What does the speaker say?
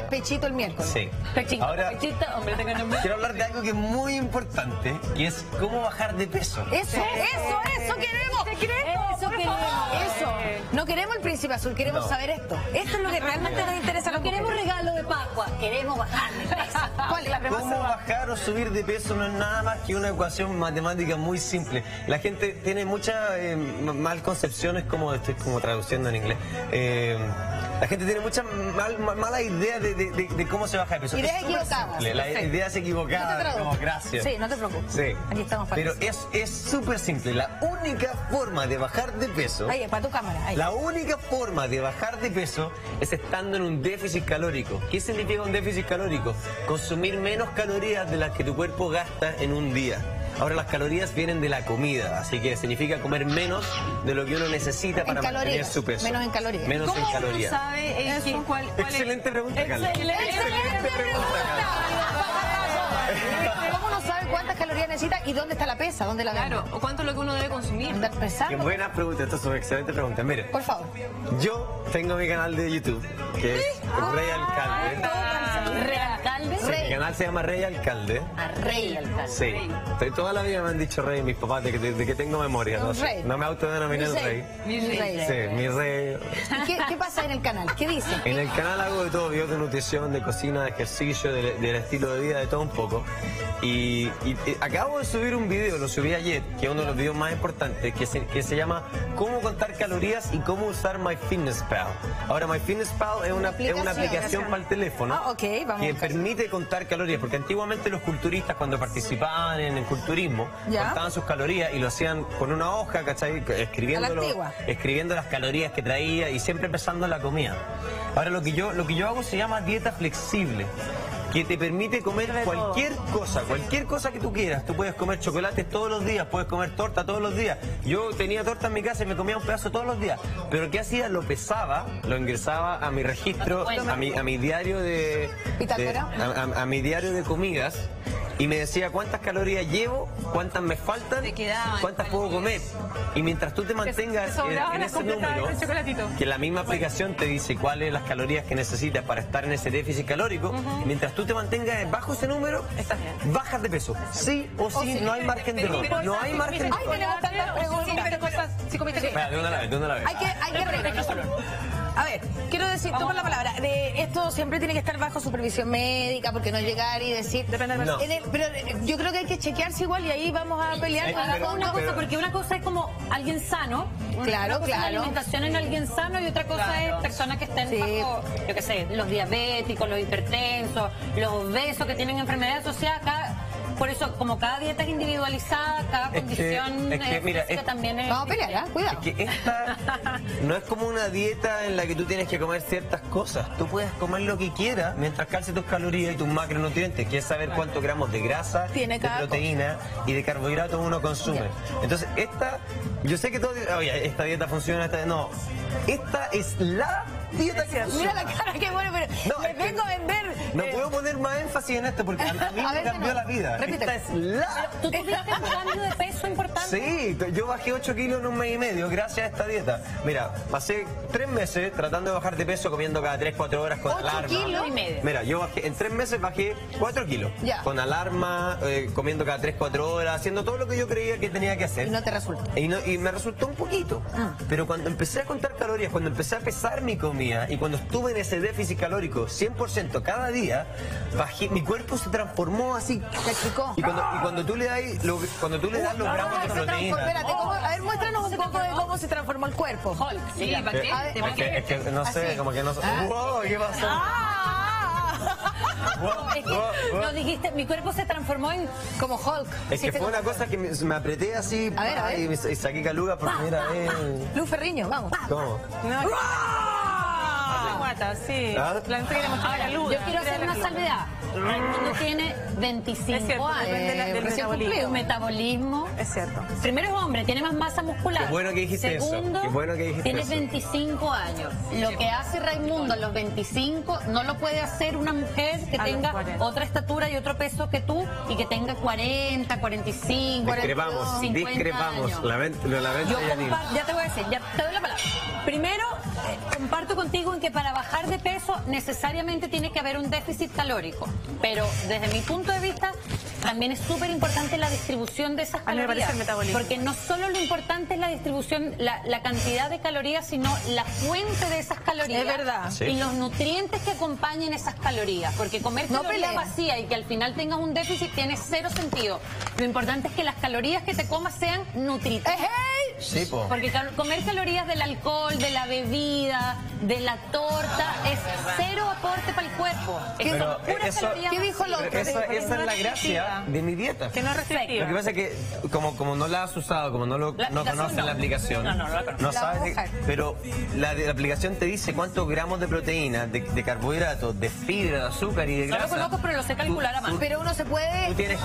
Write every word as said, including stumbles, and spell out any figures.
pe pechito el miércoles. Sí. Pechito, Ahora, pechito, hombre, tengo nombre. quiero hablar de algo que es muy importante, que es cómo bajar de peso. Eso, eso, eso queremos. Eso queremos. Eso. No queremos el príncipe azul, queremos No. saber esto. Esto es lo que realmente nos interesa. No queremos regalo de Pascua, queremos bajar de peso. ¿Cuál es la Cómo bajar o subir de peso no es nada más que una ecuación matemática muy simple. La gente tiene muchas eh, mal concepciones, como estoy como traduciendo en inglés. Eh, la gente tiene muchas mal, mal, malas ideas de, de, de, de cómo se baja de peso. Ideas Es súper equivocadas. simple, las Perfecto. ideas No te equivocadas. traduzco. Como, gracias. Sí, no te preocupes. Sí. Aquí estamos para Pero eso. es es súper simple. La única forma de bajar de peso. Ahí, para tu cámara. Ahí. La única forma de bajar de peso es estando en un déficit calórico. ¿Qué significa un déficit calórico? Consumir menos calorías de las que tu cuerpo gasta en un día. Ahora, las calorías vienen de la comida, así que significa comer menos de lo que uno necesita para En mantener calorías, su peso. menos en calorías. Menos en ¿Cómo uno calorías. sabe eh, que- cuál, cuál es? Excelente pregunta, Carla. Excelente. Excelente pregunta, ¿Cómo no sabe cuántas calorías necesita y dónde está la pesa? ¿Dónde la Claro, venden? o cuánto es lo que uno debe consumir. Andar Qué pesando. buena pregunta, esta es una excelente pregunta. Mire, Por favor. yo tengo mi canal de YouTube, que es Rey Alcalde. ¿Realcalde? Sí, mi canal se llama Rey Alcalde. A Rey Alcalde. Sí, Estoy- toda la vida me han dicho rey mis papás, de que, de que tengo memoria. No, Un sé, rey. no me autodenominé el Mi rey. Mi Mi rey. rey. Sí, mi rey. ¿Y ¿Qué, qué pasa en el canal? ¿Qué dice? En el canal hago de todo, videos de nutrición, de cocina, de ejercicio, de- del estilo de vida, de todo un poco. Y, y- y acabo de subir un video, lo subí ayer, que es uno de los videos más importantes, que se, que se llama Cómo contar calorías y cómo usar MyFitnessPal. Ahora, MyFitnessPal es una, es una aplicación para el teléfono Ah, ok, vamos a que buscar. permite contar calorías, porque antiguamente los culturistas, cuando participaban en el culturismo, Ya. contaban sus calorías y lo hacían con una hoja, ¿cachai? Escribiéndolo, A la antigua. escribiendo las calorías que traía y siempre pesando la comida. Ahora lo que yo lo que yo hago se llama dieta flexible, que te permite comer cualquier cosa, cualquier cosa que tú quieras. Tú puedes comer chocolates todos los días, puedes comer torta todos los días. Yo tenía torta en mi casa y me comía un pedazo todos los días. Pero ¿qué hacía? Lo pesaba, lo ingresaba a mi registro, a mi, a mi diario de, de- a, a- a mi diario de comidas. Y me decía cuántas calorías llevo, cuántas me faltan, Te quedaban, cuántas puedo comer. Y mientras tú te mantengas en, sobraban en las ese completadas número, con chocolatito. que la misma aplicación te dice cuáles son las calorías que necesitas para estar en ese déficit calórico, mientras tú te mantengas bajo ese número, Estás bien. bajas de peso. Sí o sí, no hay margen de error. No hay margen de Ay, error. tenemos tantas preguntas. Si comiste que... Espera, de una a la vez, de una a la vez. Hay que, hay que revisar. A ver, quiero decir, toma la palabra. De esto siempre tiene que estar bajo supervisión médica, porque no llegar y decir. Depende del No. En el- pero eh, yo creo que hay que chequearse igual y ahí vamos a pelear Eh, con la pero- Una cosa, pero- porque una cosa es como alguien sano. una Claro, cosa es la claro. alimentación en alguien sano y otra cosa Claro. es personas que estén Sí. bajo, yo qué sé, los diabéticos, los hipertensos, los obesos que tienen enfermedades asociadas. Cada, por eso, como cada dieta es individualizada, cada Es que- condición es que, eh, mira, física es- también es... Vamos a pelear, ¿ah? Cuidado. Es que esta no es como una dieta en la que tú tienes que comer ciertas cosas. Tú puedes comer lo que quieras mientras calce tus calorías y tus macronutrientes, que es saber cuántos gramos de grasa, Tiene de cada proteína y de carbohidratos uno consume. Entonces, esta, yo sé que todo, oye, esta dieta funciona, esta, no. Esta es la dieta que Mira funciona. la cara que pone, pero No, les es que vengo a vender. No eh, puedo poner más énfasis en esto porque a mí A me ver, cambió no. la vida. Repítelo. Esta es la ¿Tú tuviste un cambio de peso importante? Sí, t- yo bajé ocho kilos en un mes y medio gracias a esta dieta. Mira, pasé tres meses tratando de bajar de peso comiendo cada tres, cuatro horas con ¿Ocho alarma. kilos? y medio. Mira, yo bajé, en tres meses bajé cuatro kilos. Ya. Con alarma, eh, comiendo cada tres, cuatro horas, haciendo todo lo que yo creía que tenía que hacer. Y no te resulta. Y, no- y me resultó un poquito. Ah. Pero cuando empecé a contar calorías, cuando empecé a pesar mi comida y cuando estuve en ese déficit calórico cien por ciento cada día, bajé, mi cuerpo se transformó así. Se achicó. Y cuando, y cuando tú le das, lo- cuando tú le das los gramos de Se transformó. proteína. Espérate, ¿cómo? A ver, muéstranos un poco de cómo se transformó el cuerpo. Hulk, sí, Eh, ¿para qué? A ver, ¿Te es, que, es que no sé, Así. como que no sé. Ah. Wow, ¿qué pasó? ¡Ah! Wow, Es que wow, wow. no dijiste, mi cuerpo se transformó en... Como Hulk. Es que Hiciste fue una como- cosa que me, me apreté así A ver, a ver. y, me- y saqué caluga por primera vez. Luz Ferriño, vamos. ¿Cómo? Guata, sí. ¿Ah? La gente quiere mostrar la luz. Yo quiero hacer una salvedad. Raimundo tiene veinticinco Es cierto, años. depende de la- del recién metabolismo. Su metabolismo. Es cierto. Primero es hombre, tiene más masa muscular. Qué bueno que dijiste eso, Segundo, qué bueno que dijiste tienes eso. veinticinco años. Lo que hace Raimundo a los veinticinco no lo puede hacer una mujer que A los tenga cuarenta. otra estatura y otro peso que tú y que tenga cuarenta, cuarenta y cinco, Discrepamos, cincuenta discrepamos. años. La ven- lo lamento, Yo Yanil. compa- ya te voy a decir, ya te doy la palabra. Primero, eh, comparto contigo en que para bajar bajar de peso necesariamente tiene que haber un déficit calórico, pero desde mi punto de vista también es súper importante la distribución de esas A mí me calorías, parece el metabolismo. porque no solo lo importante es la distribución, la, la cantidad de calorías, sino la fuente de esas calorías. Es verdad. Sí. Y los nutrientes que acompañen esas calorías, porque comer No calorías peleen. vacías y que al final tengas un déficit tiene cero sentido. Lo importante es que las calorías que te comas sean nutritivas. ¡Ejey! Sí, po. Porque cal- comer calorías del alcohol, de la bebida, de la torta, es cero aporte para el cuerpo. Es Pero pura eso- caloría ¿Qué dijo el vacía. otro? Esa, Pero esa no es la es gracia restrictiva. de mi dieta. Que no es restrictiva. Lo que pasa es que como, como no la has usado, como no, lo, La no aplicación conoces no. la aplicación, No, no, no la conozco. no La sabes, vamos a de- buscar. pero la, de- la aplicación te dice cuántos gramos de proteína, de, de carbohidratos, de fibra, de azúcar y de No lo grasa. conozco, pero lo sé calcular a mano. Pero uno se puede... Tú tienes